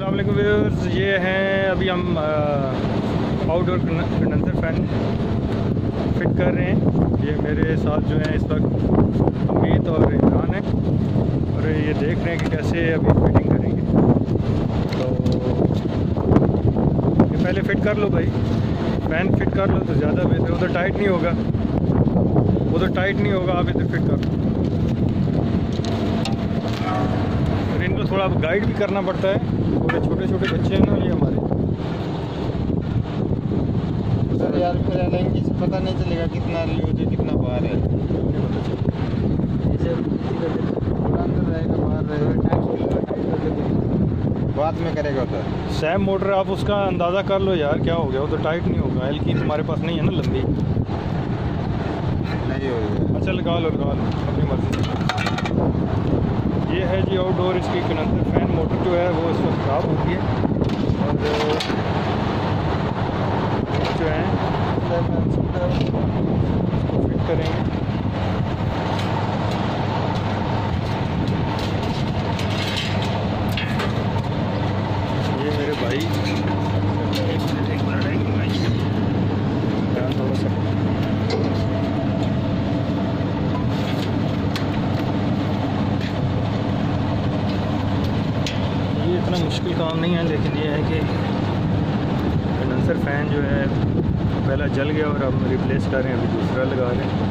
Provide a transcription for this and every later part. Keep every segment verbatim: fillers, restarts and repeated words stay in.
अस्सलाम वालेकुम व्यूअर्स, ये हैं अभी हम आउटडोर कंडेंसर फैन फिट कर रहे हैं। ये मेरे साथ जो हैं इस वक्त अमीत और इमरान है और ये देख रहे हैं कि कैसे अभी फिटिंग करेंगे। तो ये पहले फिट कर लो भाई, फैन फिट कर लो तो ज़्यादा बेहतर। उधर टाइट नहीं होगा, उधर टाइट नहीं होगा, आप इधर फिट कर लो। और इनको थोड़ा गाइड भी करना पड़ता है, थोड़े छोटे छोटे बच्चे हैं ना ये हमारे। सर यार फिर एलएनजी से पता नहीं चलेगा कितना ल्यूज है कितना बाहर है। अंदर रहेगा बाहर रहेगा, बाद में करेगा उधर। सैम मोटर आप उसका अंदाज़ा कर लो यार, क्या हो गया? उधर टाइट नहीं होगा। एल की तुम्हारे पास नहीं है ना लंबी? नहीं होगा। अच्छा लगा लो लगा लो अपनी मर्जी से। ये है जी आउटडोर, इसकी कंडेंसर फैन मोटर जो है वो इस वक्त ख़राब हो गई है और जो है इसको फिट करेंगे। ये मेरे भाई एक मिनट ध्यान थोड़ा सा। ये इतना मुश्किल काम नहीं है, लेकिन ये है कि कंडेंसर फ़ैन जो है पहला जल गया और अब रिप्लेस कर रहे हैं, अभी दूसरा लगा रहे हैं।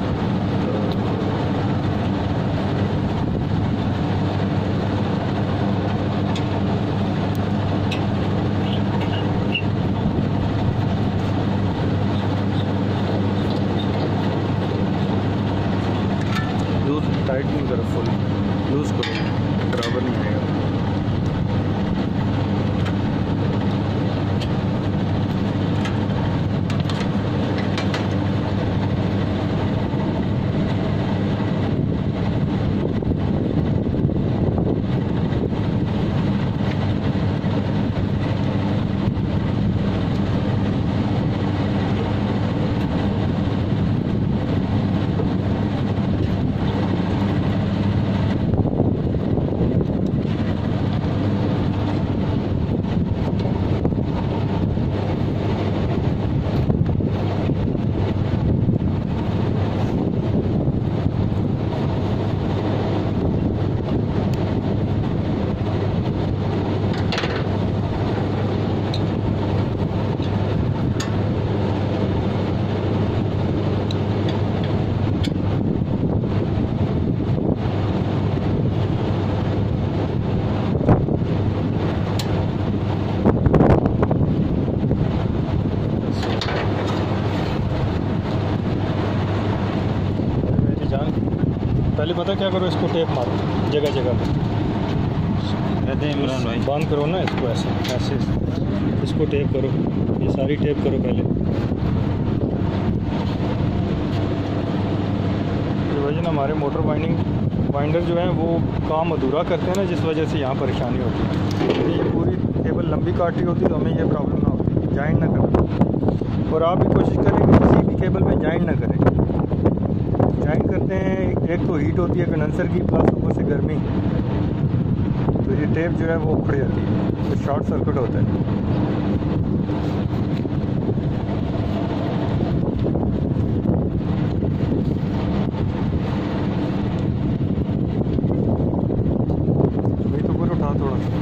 लूज टाइट नहीं करो, फुल लूज़ करो, बराबर नहीं आएगा। पहले पता क्या करो, इसको टेप मारो जगह जगह पे। कहते हैं इमरान भाई बंद करो ना इसको, ऐसे ऐसे इसको टेप करो, ये सारी टेप करो पहले। ये वजह ना हमारे मोटर वाइंडिंग वाइंडर जो है वो काम अधूरा करते हैं ना, जिस वजह से यहाँ परेशानी होती है। यदि ये पूरी केबल लंबी काटी होती तो हमें ये प्रॉब्लम ना होती, जॉइंट ना करें। और आप भी कोशिश करें कि किसी भी केबल में जॉइंट ना करें। जॉइंट करते हैं, एक तो हीट होती है कंडेंसर की, प्लस ऊपर से गर्मी, तो ये टेप जो है वो उखड़ जाती है, तो शॉर्ट सर्किट होता है। भाई तो पूरा उठा थोड़ा सा।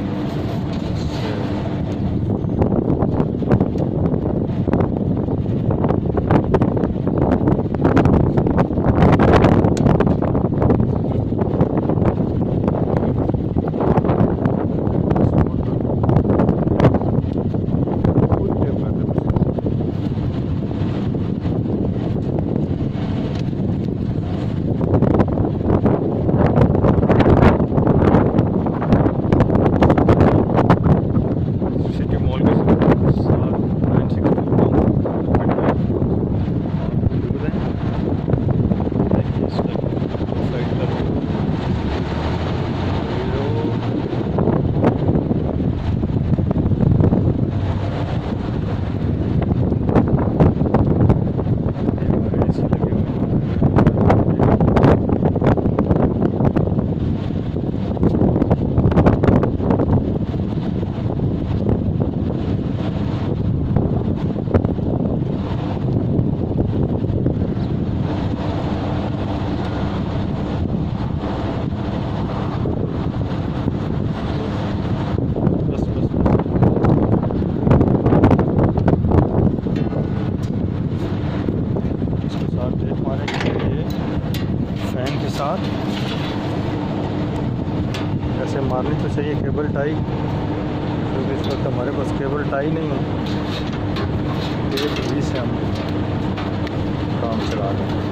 क्योंकि इस वक्त हमारे पास केबल टाई नहीं है, एक भी से हम काम चला रहे हैं।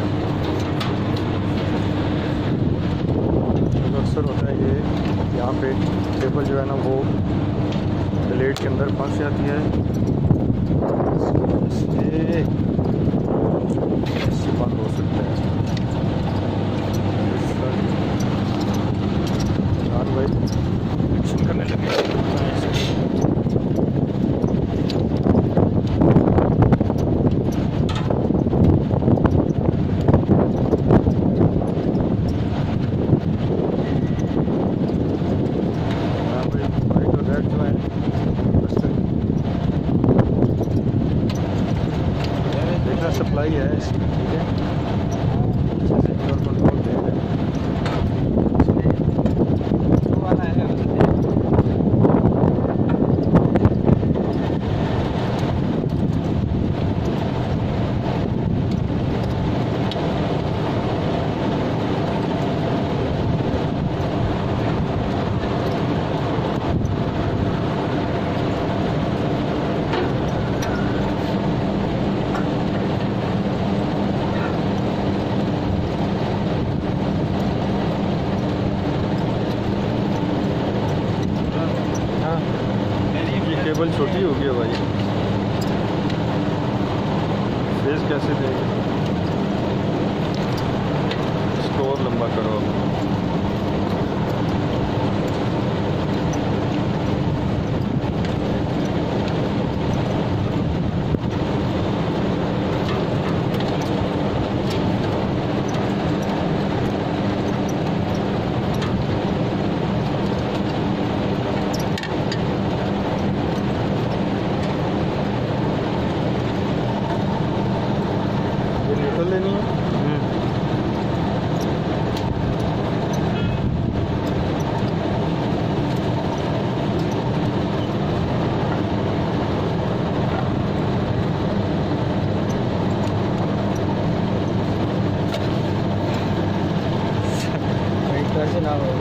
तो अक्सर होता है ये यहाँ पे केबल जो है ना वो प्लेट के अंदर फंस जाती है, इससे बंद हो सकता है। जान भाई एक्शन करने लगे। सप्लाई है इसकी, ठीक है, अच्छे से और कंट्रोल दे रहे हैं। केबल छोटी हो गई है भाई, फेस कैसे देंगे, इसको और लंबा करो। लेनी है कैसे ना हो।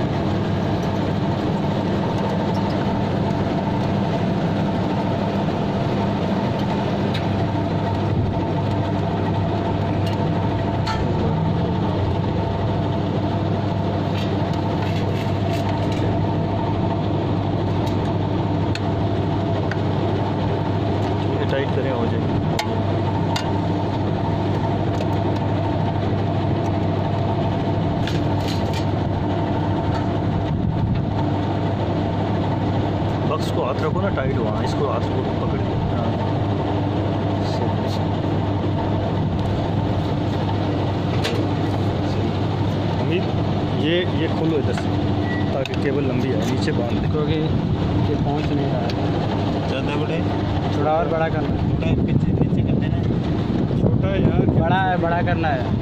टाइट करें हो जाएगी। बक्स को हाथ रखो ना टाइट, वहाँ इसको हाथ को पकड़ के। हाँ अमित ये ये खोलो इधर से ताकि केबल लंबी है, नीचे बांध दे क्योंकि ये पहुँच नहीं रहा है। ज़्यादा बड़े थोड़ा और बड़ा करना है, छोटा है, पीछे पीछे कर देना है। छोटा है यार, बड़ा है, बड़ा करना है।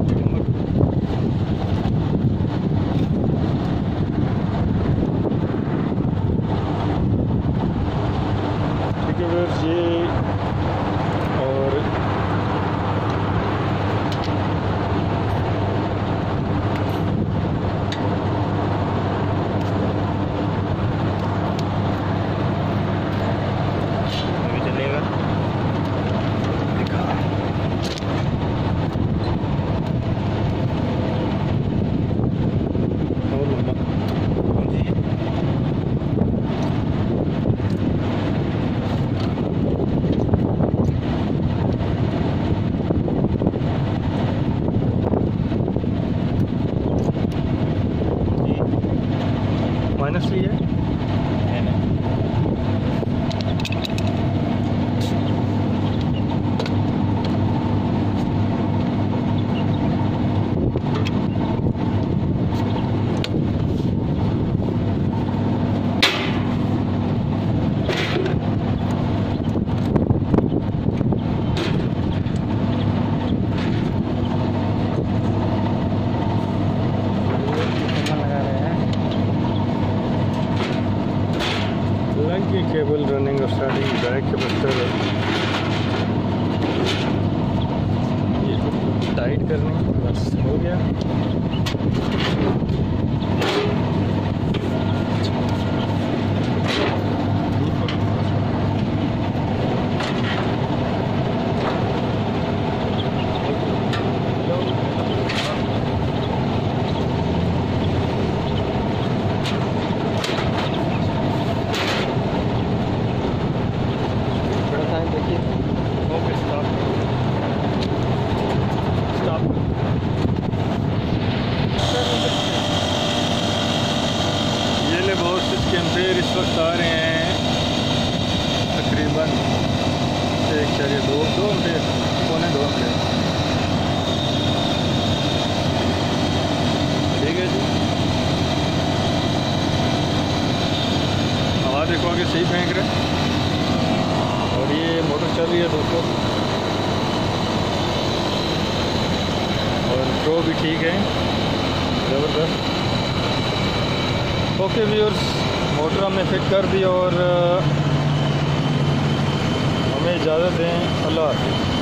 ठीक है फिर ये और माइनस ली है। केबल रनिंग और स्टार्टिंग डायरेक्ट कैपेसिटर ये टाइट करनी, बस हो गया। एक शरीर दो दो एम्पेयर पौने दो एम्पेयर। ठीक है जी, हवा देखो आगे सही फेंक रहे और ये मोटर चल रही है दोस्तों और ड्रो भी ठीक है, ज़बरदस्त। ओके व्यूअर्स, मोटर हमने फिट कर दी और हमें इजाज़त दें। अल्लाह हाफ़िज़।